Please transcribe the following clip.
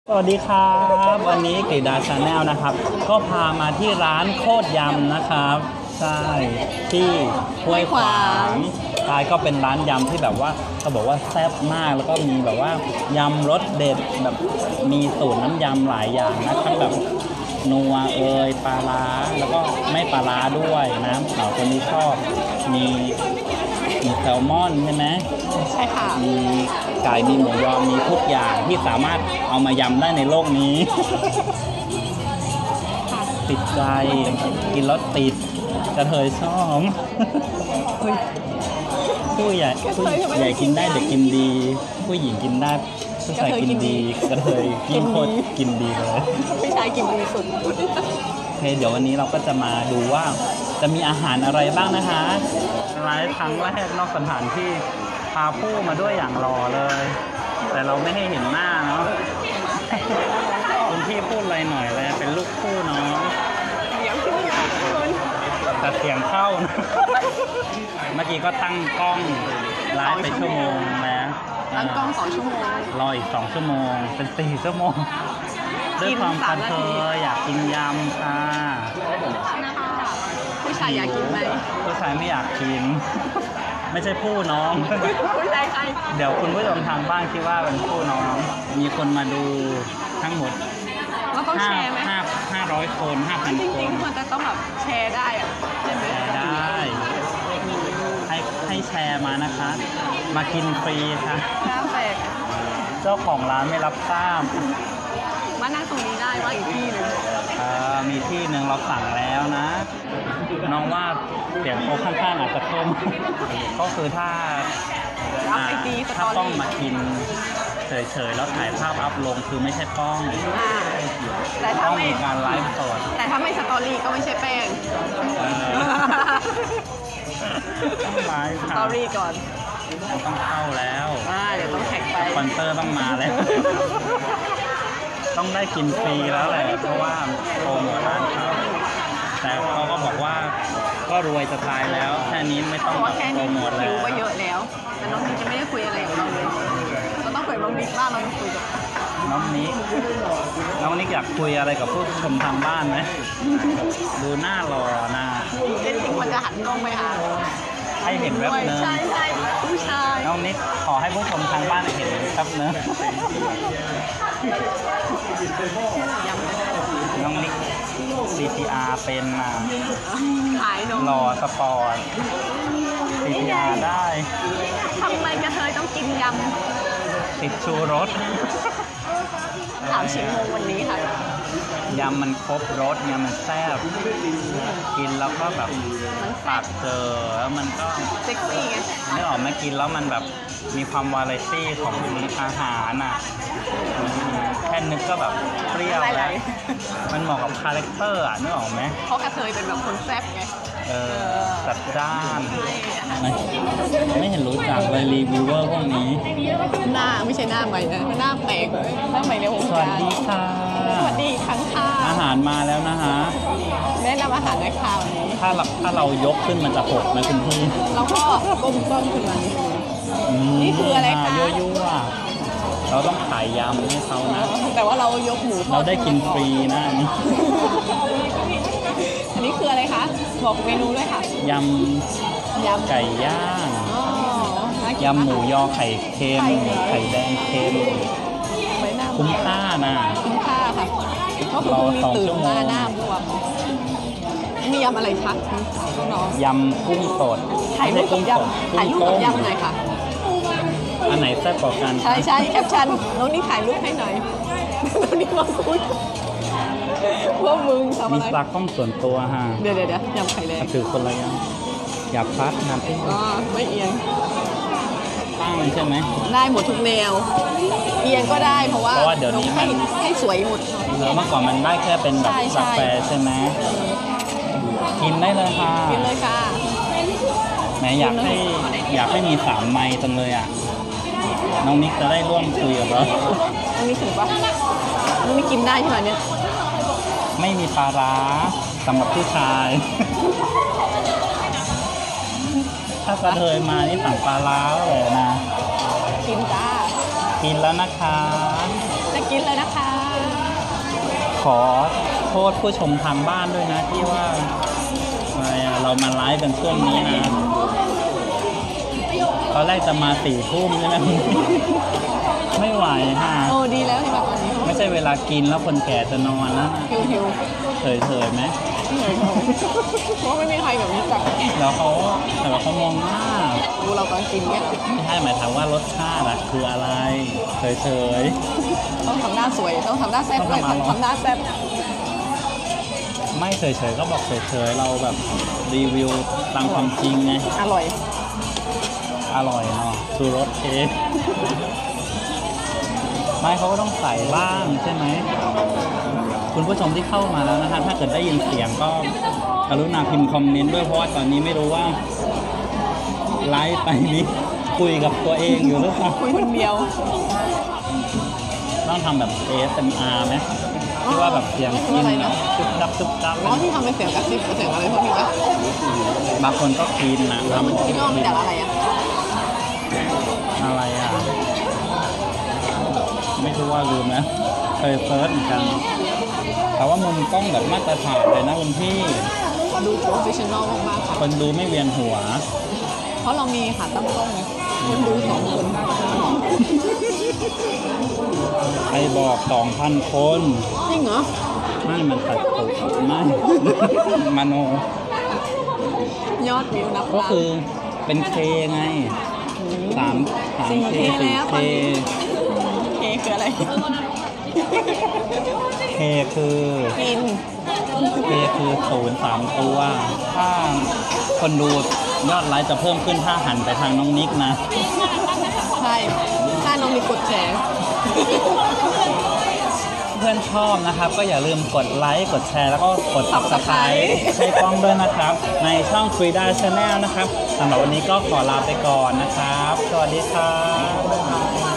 สวัสดีครับวันนี้กฤษดาชาแนลนะครับก็พามาที่ร้านโคตรยำนะครับใช่ที่ห้วยขวางใช่ก็เป็นร้านยำที่แบบว่าเขาบอกว่าแซ่บมากแล้วก็มีแบบว่ายำรสเด็ดแบบมีสูตรน้ำยำหลายอย่างนะทั้งแบบนัวปลาร้าแล้วก็ไม่ปลาร้าด้วยนะคนที่ชอบมีแซลมอนใช่ไหมใช่ค่ะมีไก่มีหมูยอมีทุกอย่างที่สามารถเอามายำได้ในโลกนี้ ติดใจกินแล้วติดกระเทยชอบผู้ใหญ่กินได้เด็กกินดีผู้หญิงกินได้ผู้ชายกินดีกระเทยยิ่งโคตรกินดีเลยผู้ชายกินดีสุดโอเคเดี๋ยววันนี้เราก็จะมาดูว่าจะมีอาหารอะไรบ้างนะคะไลฟ์ครั้งแรกนอกสถานที่พาผู้มาด้วยอย่างรอเลยแต่เราไม่ให้เห็นหน้าเนาะคุณพี่พูดอะไรหน่อยเลยเป็นลูกคู่เนาะแต่เสียงเข้านะเมื่อกี้ก็ตั้งกล้องไลฟ์ไปชั่วโมงแล้วตั้งกล้อง2 ชั่วโมงรออีก2 ชั่วโมงเป็น4 ชั่วโมงด้วยความคันเธออยากกินยำค่ะผู้ชายอยากกินไหมผู้ชายไม่อยากกินไม่ใช่ผู้น้องผู้ชายใครเดี๋ยวคุณผู้ชมทางบ้านคิดว่าเป็นผู้น้องมีคนมาดูทั้งหมดเราต้องแชร์ไหม 500 คน 5,000 คนจริงๆมันจะต้องแบบแชร์ได้อะแชร์ได้ให้แชร์มานะคะมากินฟรีค่ะเจ้าของร้านไม่รับทราบมานั่งตรงนี้ได้ว่าอีกที่หนึ่งมีที่หนึ่งเราสั่งแล้วนะน้องว่าเสียงโต๊ะข้างๆอาจจะเพิ่มก็คือถ้าป้องมากินเฉยๆแล้วถ่ายภาพอัพลงคือไม่ใช่ป้องแต่ถ้าไม่มีการไลฟ์สดแต่ถ้าไม่สตอรี่ก็ไม่ใช่แป้งต้องไลฟ์สตอรี่ก่อนต้องเข้าแล้วเดี๋ยวต้องแท็กไปสปอนเซอร์ต้องมาแล้วต้องได้กินฟรีแล้วแหละเพราะว่าโปรโมทร้านเขาแต่เขาก็บอกว่าก็รวยจะตายแล้วแค่นี้ไม่ต้องโปรโมทแล้วก็เยอะแล้วแต่น้องนิกจะไม่ได้คุยอะไรกับเราเลยก็ต้องคุยกับน้องนิกบ้างเราจะคุยกับน้องนิกอยากคุยอะไรกับผู้ชมทางบ้านไหมดูหน้ารอนะจริงๆมันจะหันกล้องไปหาให้เห็นแวบนึงใช่ผู้ชายน้องนิกขอให้ผู้ชมทางบ้านเห็นแป๊บนึงน้องนิก CPR เป็นขายนมหล่อสปอร์ต CPR ได้ทำไมกระเทยต้องกินยำติดชูรสถามชิมงวันนี้ค่ะยำมันครบรสเนี่ยมันแซ่บกินแล้วก็แบบปากเจอแล้วมันก็เซ็กซี่ไงนึกออกไหมกินแล้วมันแบบมีความวาไรตี้ของอาหารอ่ะแค่นึกก็แบบเปรี้ยวแล้วมันเหมาะกับคาแรคเตอร์อ่ะนึกออกไหมเพราะกระเทยเป็นแบบคนแซ่บไงจัดจ้านไม่เห็นรู้จักเลยรีวิวเวอร์พวกนี้หน้าไม่ใช่หน้าใหม่นะหน้าแปลกหน้าใหม่ในวงการสวัสดีค่ะสวัสดีครั้งค่ะอาหารมาแล้วนะฮะแนะนำอาหารในคราวนี้ถ้าเรายกขึ้นมันจะหกไหมคุณพี่เราก็ก้มขึ้นมานี่คืออะไรคะยั่วๆเราต้องขายยำให้เขานะแต่ว่าเรายกหมูเราได้กินฟรีนะอันนี้คืออะไรคะบอกเมนูด้วยค่ะยำไก่ย่างยำหมูยอไข่เค็มไข่แดงเค็มคุ้มค่านะคุ้มค่าค่ะก็คือมีตื่นมาหน้าบวมมียำอะไรคะน้องยำกุ้งสดถ่ายรูปกับยำหน่อยค่ะอันไหนแซ่บกว่ากันใช่แคปชั่นน้องนี่ถ่ายรูปให้หน่อยน้องนี่มาคุยว่ามึงทำอะไรมีปลากล้องส่วนตัวฮะเดี๋ยวยำไข่แดงถือคนละยำอย่าพลัดนะพี่ไม่เอียงตั้งใช่ไหมได้หมดทุกแนวเอียงก็ได้เพราะว่าเดี๋ยวนี้ให้สวยหมดเมื่อก่อนมันได้แค่เป็นแบบกาแฟใช่ไหมกินได้เลยค่ะกินเลยค่ะแม่อยากให้มี3 ไมค์จังเลยอ่ะน้องนิกจะได้ร่วมคุยกับเราน้องนิกถึงปะน้องนิกกินได้ใช่ไหมเนี่ยไม่มีปลาร้าสำหรับผู้ชายถ้ากระเทยมานี่สั่งปลาร้าเลยนะกินจ้ากินแล้วนะคะจะกินเลยนะคะขอโทษผู้ชมทางบ้านด้วยนะที่ว่าอะไรอะเรามาไลฟ์กันช่วงนี้นะตอนแรกจะมา4 ทุ่มใช่ไหม ไม่ไหวฮะโอ้ดีแล้วที่มาตอนนี้ไม่ใช่เวลากินแล้วคนแก่จะนอนแล้วหิวเฉยๆไหมเพราะไม่มีใครแบบนี้จักแล้วเขามองหน้าดูเราตอนกินเนี่ยไม่ใช่หมายถึงว่ารสชาติอะคืออะไรเฉยต้องทำหน้าสวยต้องทำหน้าแซ่บต้องเลยทำอะไรทำหน้าแซ่บๆไม่เฉยๆก็บอกเฉยๆเราแบบรีวิวตามความจริงไงอร่อยอร่อยเนาะชูรสเค้กไม่เขาก็ต้องใส่บ้างใช่ไหมคุณผู้ชมที่เข้ามาแล้วนะคะถ้าเกิดได้ยินเสียงก็กรุณาพิมพ์คอมเมนต์ด้วยเพราะว่าตอนนี้ไม่รู้ว่าไลฟ์ไปนี้คุยกับตัวเองอยู่หรือเปล่าคุยคนเดียวต้องทำแบบ ASMR ไหมที่ว่าแบบเสียงกินแบบจุ๊บจับจุ๊บจับอ๋อที่ทำเป็นเสียงกระซิบเสียงอะไรพวกนี้ปะบางคนก็กินนะทำคิดว่ามันจากอะไรอ่ะอะไรอ่ะ ไม่รู้ว่าลืมนะเคยเซิร์ชเหมือนกัน แต่ว่ามุมกล้องแบบมาตรฐานเลยนะคุณพี่ดูโปรเฟชชั่นอลมากๆค่ะคนดูไม่เวียนหัวเพราะเรามีขาตั้งกล้องไงคนดู2 คนใครบอก 2,000 คนจริงเหรอไม่มันตัดถูกไม่ มโนยอดวิวนับก็ล้านคือเป็นเคไงสาม 4K แล้วตอนนี้ เคคืออะไรเคคือกินเคคือ0 3 ตัว ถ้าคนดูยอดไลค์จะเพิ่มขึ้นถ้าหันไปทางน้องนิกนะใช่ถ้าน้องมีกดแชร์เพื่อนชอบนะครับ ก็อย่าลืมกดไลค์ กดแชร์ แล้วก็กด Subscribe ใช้กล้องด้วยนะครับ ในช่อง Frida Channel นะครับสำหรับวันนี้ก็ขอลาไปก่อนนะครับ สวัสดีครับ